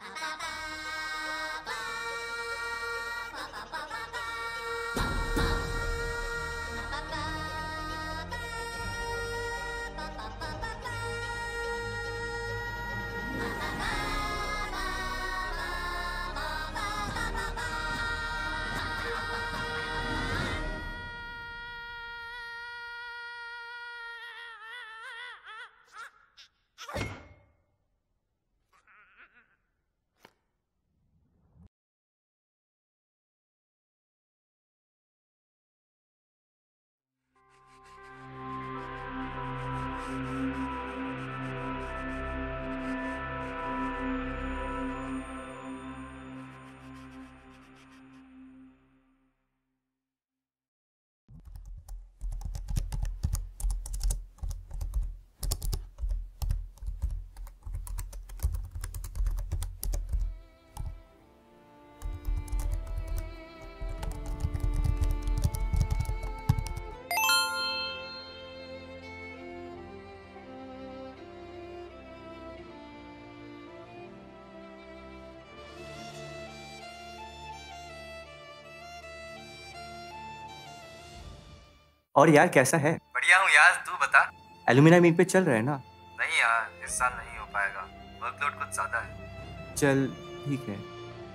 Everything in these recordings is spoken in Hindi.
और यार कैसा है? बढ़िया हूँ यार, तू बता। एलुमिना मीट पे चल रहे हैं ना? नहीं यार, इस साल नहीं हो पाएगा, वर्कलोड कुछ ज्यादा है। चल ठीक है।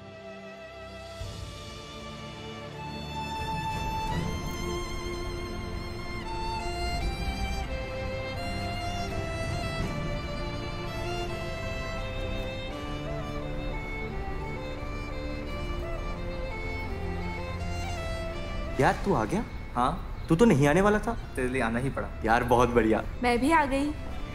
यार तू आ गया? हाँ, तू तो नहीं आने वाला था। तेरे लिए आना ही पड़ा। यार बहुत बढ़िया। मैं भी आ गई।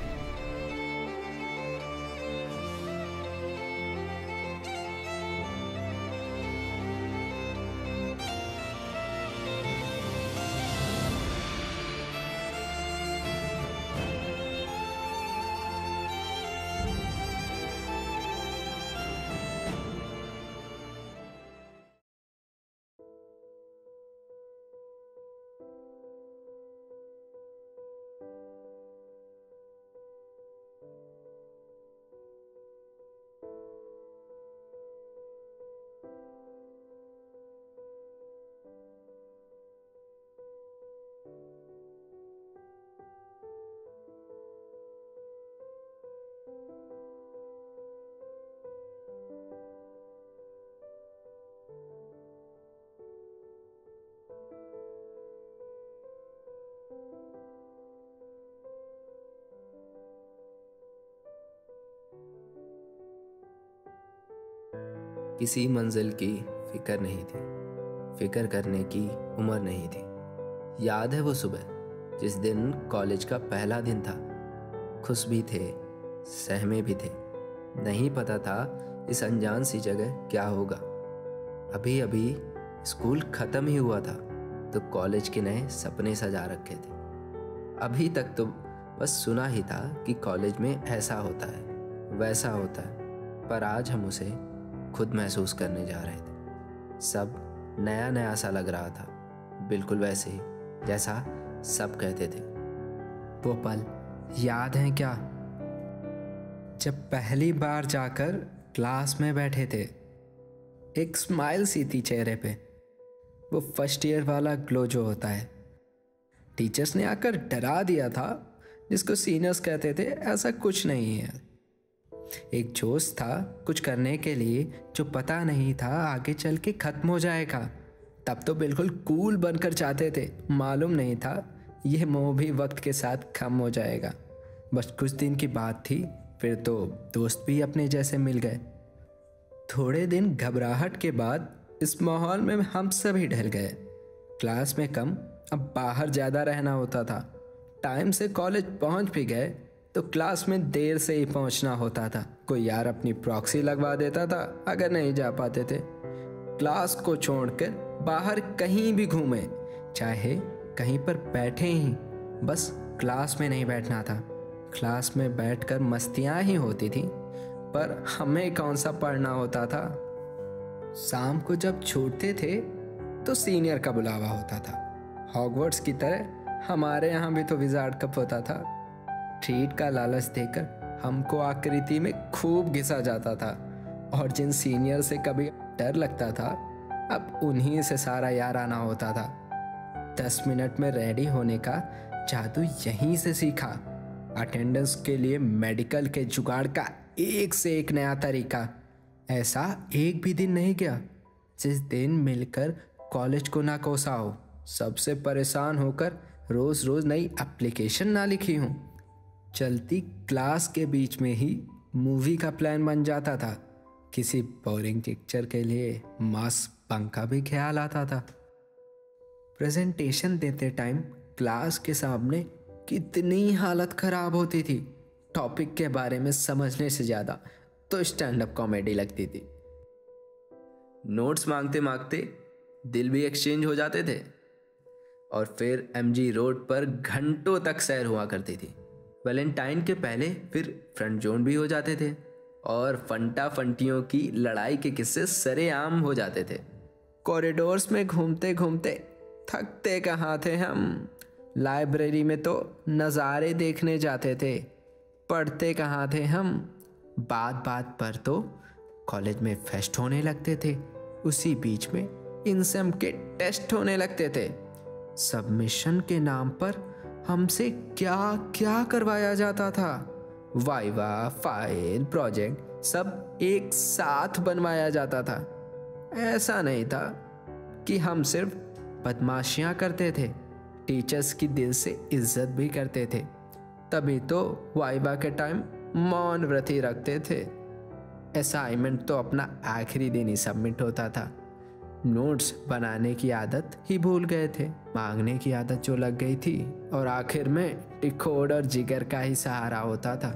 किसी मंजिल की फिक्र नहीं थी, फिक्र करने की उम्र नहीं थी। याद है वो सुबह जिस दिन कॉलेज का पहला दिन था। खुश भी थे, सहमे भी थे। नहीं पता था इस अनजान सी जगह क्या होगा। अभी अभी स्कूल ख़त्म ही हुआ था तो कॉलेज के नए सपने सजा रखे थे। अभी तक तो बस सुना ही था कि कॉलेज में ऐसा होता है, वैसा होता है, पर आज हम उसे खुद महसूस करने जा रहे थे। सब नया नया सा लग रहा था, बिल्कुल वैसे ही जैसा सब कहते थे। वो पल याद हैं क्या, जब पहली बार जाकर क्लास में बैठे थे? एक स्माइल सी थी चेहरे पे, वो फर्स्ट ईयर वाला ग्लो जो होता है। टीचर्स ने आकर डरा दिया था, जिसको सीनियर्स कहते थे ऐसा कुछ नहीं है। एक जोश था कुछ करने के लिए जो पता नहीं था आगे चल के खत्म हो जाएगा। तब तो बिल्कुल कूल बनकर चाहते थे, मालूम नहीं था ये मोह भी वक्त के साथ कम हो जाएगा। बस कुछ दिन की बात थी, फिर तो दोस्त भी अपने जैसे मिल गए। थोड़े दिन घबराहट के बाद इस माहौल में हम सभी ढल गए। क्लास में कम, अब बाहर ज़्यादा रहना होता था। टाइम से कॉलेज पहुंच भी गए तो क्लास में देर से ही पहुंचना होता था। कोई यार अपनी प्रॉक्सी लगवा देता था अगर नहीं जा पाते थे। क्लास को छोड़कर बाहर कहीं भी घूमे, चाहे कहीं पर बैठे ही, बस क्लास में नहीं बैठना था। क्लास में बैठकर मस्तियां ही होती थी, पर हमें कौन सा पढ़ना होता था। शाम को जब छूटते थे तो सीनियर का बुलावा होता था। हॉगवर्ट्स की तरह हमारे यहाँ भी तो विजार्ड कप होता था। ट्रीट का लालच देकर हमको आकृति में खूब घिसा जाता था। और जिन सीनियर से कभी डर लगता था अब उन्हीं से सारा यार आना होता था। 10 मिनट में रेडी होने का जादू यहीं से सीखा। अटेंडेंस के लिए मेडिकल के जुगाड़ का एक से एक नया तरीका। ऐसा एक भी दिन नहीं गया जिस दिन मिलकर कॉलेज को ना कोसा हो, सबसे परेशान होकर रोज रोज नई एप्लीकेशन ना लिखी हूँ। चलती क्लास के बीच में ही मूवी का प्लान बन जाता था। किसी बोरिंग पिक्चर के लिए मास पंखा भी ख्याल आता था। प्रेजेंटेशन देते टाइम क्लास के सामने कितनी हालत खराब होती थी। टॉपिक के बारे में समझने से ज़्यादा तो स्टैंड अप कॉमेडी लगती थी। नोट्स मांगते मांगते दिल भी एक्सचेंज हो जाते थे और फिर एमजी रोड पर घंटों तक सैर हुआ करती थी। वैलेंटाइन के पहले फिर फ्रंट जोन भी हो जाते थे और फंटा फंटियों की लड़ाई के किस्से सरेआम हो जाते थे। कॉरिडोर्स में घूमते घूमते थकते कहाँ थे हम। लाइब्रेरी में तो नज़ारे देखने जाते थे, पढ़ते कहाँ थे हम। बात बात पर तो कॉलेज में फेस्ट होने लगते थे, उसी बीच में इनसेम के टेस्ट होने लगते थे। सबमिशन के नाम पर हमसे क्या क्या करवाया जाता था। वाइवा, फाइल, प्रोजेक्ट सब एक साथ बनवाया जाता था। ऐसा नहीं था कि हम सिर्फ बदमाशियां करते थे, टीचर्स की दिल से इज्जत भी करते थे। तभी तो वाइवा के टाइम मौन व्रत ही रखते थे। असाइनमेंट तो अपना आखिरी दिन ही सबमिट होता था। नोट्स बनाने की आदत ही भूल गए थे, मांगने की आदत जो लग गई थी और आखिर में टिकोड़ और जिगर का ही सहारा होता था।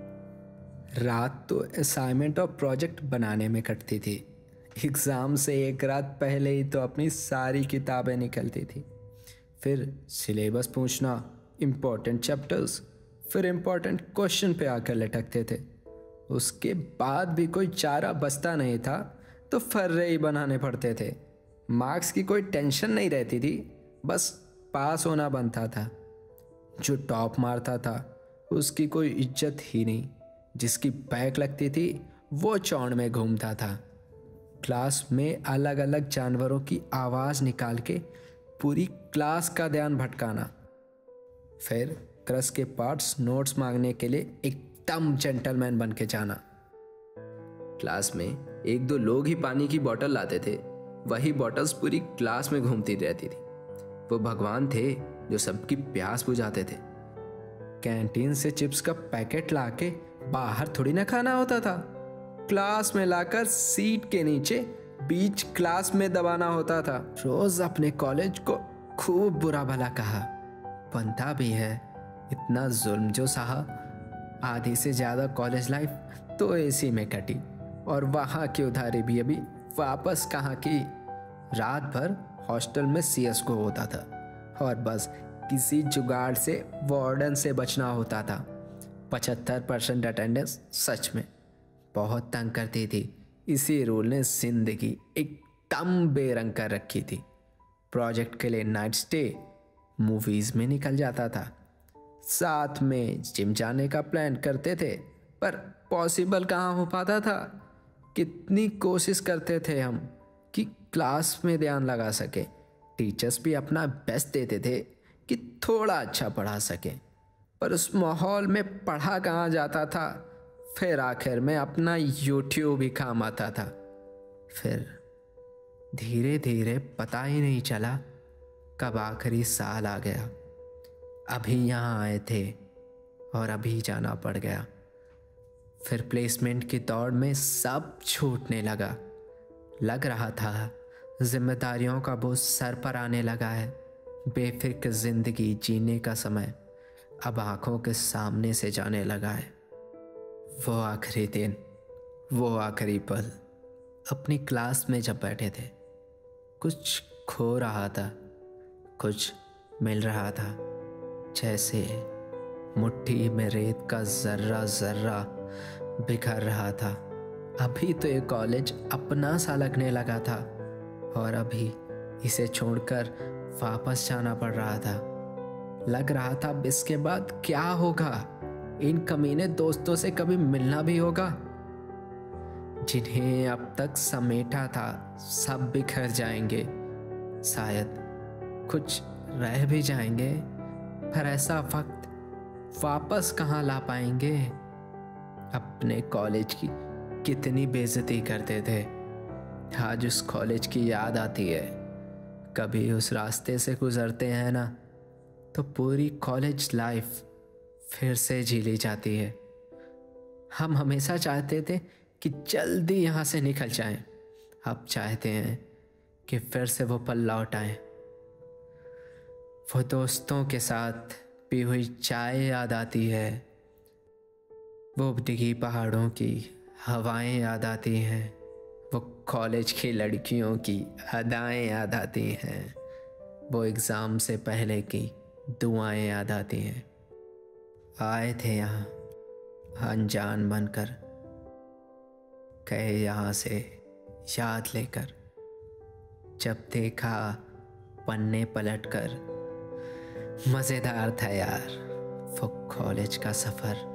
रात तो असाइनमेंट और प्रोजेक्ट बनाने में कटती थी। एग्ज़ाम से एक रात पहले ही तो अपनी सारी किताबें निकलती थी। फिर सिलेबस पूछना, इम्पोर्टेंट चैप्टर्स, फिर इम्पोर्टेंट क्वेश्चन पे आकर लटकते थे। उसके बाद भी कोई चारा बचता नहीं था तो फर्रे ही बनाने पड़ते थे। मार्क्स की कोई टेंशन नहीं रहती थी, बस पास होना बनता था। जो टॉप मारता था उसकी कोई इज्जत ही नहीं, जिसकी बैक लगती थी वो चौड़ में घूमता था। क्लास में अलग अलग जानवरों की आवाज़ निकाल के पूरी क्लास का ध्यान भटकाना। फिर क्रश के पार्ट्स नोट्स मांगने के लिए एकदम जेंटलमैन बन के जाना। क्लास में एक दो लोग ही पानी की बोतल लाते थे, वही बॉटल्स पूरी क्लास में घूमती रहती थी। वो भगवान थे जो सबकी प्यास बुझाते थे। कैंटीन से चिप्स का पैकेट लाके बाहर थोड़ी ना खाना होता था, क्लास में लाकर सीट के नीचे बीच क्लास में दबाना होता था। रोज अपने कॉलेज को खूब बुरा भला कहा, बनता भी है। इतना जुल्म जो सहा, आधी से ज़्यादा कॉलेज लाइफ तो एसी में कटी और वहाँ की उधारी भी अभी वापस कहाँ की। रात भर हॉस्टल में CSGO होता था और बस किसी जुगाड़ से वार्डन से बचना होता था। 75% अटेंडेंस सच में बहुत तंग करती थी। इसी रूल ने जिंदगी एकदम बेरंग कर रखी थी। प्रोजेक्ट के लिए नाइट स्टे मूवीज़ में निकल जाता था। साथ में जिम जाने का प्लान करते थे पर पॉसिबल कहाँ हो पाता था। कितनी कोशिश करते थे हम कि क्लास में ध्यान लगा सके। टीचर्स भी अपना बेस्ट देते थे कि थोड़ा अच्छा पढ़ा सके, पर उस माहौल में पढ़ा कहाँ जाता था। फिर आखिर में अपना YouTube ही काम आता था। फिर धीरे धीरे पता ही नहीं चला कब आखिरी साल आ गया। अभी यहाँ आए थे और अभी जाना पड़ गया। फिर प्लेसमेंट की दौड़ में सब छूटने लगा। लग रहा था जिम्मेदारियों का बोझ सर पर आने लगा है। बेफिक्र जिंदगी जीने का समय अब आंखों के सामने से जाने लगा है। वो आखिरी दिन, वो आखिरी पल। अपनी क्लास में जब बैठे थे, कुछ खो रहा था, कुछ मिल रहा था। जैसे मुट्ठी में रेत का जर्रा जर्रा बिखर रहा था। अभी तो ये कॉलेज अपना सा लगने लगा था और अभी इसे छोड़कर वापस जाना पड़ रहा था। लग रहा था इसके बाद क्या होगा, इन कमीने दोस्तों से कभी मिलना भी होगा। जिन्हें अब तक समेटा था सब बिखर जाएंगे। शायद कुछ रह भी जाएंगे, पर ऐसा वक्त वापस कहाँ ला पाएंगे। अपने कॉलेज की कितनी बेइज्जती करते थे, आज उस कॉलेज की याद आती है। कभी उस रास्ते से गुजरते हैं ना, तो पूरी कॉलेज लाइफ फिर से जी ली जाती है। हम हमेशा चाहते थे कि जल्दी यहाँ से निकल जाएं। अब चाहते हैं कि फिर से वो पल लौट आए। वो दोस्तों के साथ पी हुई चाय याद आती है, वो डिगी पहाड़ों की हवाएं याद आती हैं, वो कॉलेज की लड़कियों की अदाएं याद आती हैं, वो एग्ज़ाम से पहले की दुआएं याद आती हैं। आए थे यहाँ अनजान बनकर, गए यहाँ से याद लेकर। जब देखा पन्ने पलटकर, मज़ेदार था यार वो कॉलेज का सफ़र।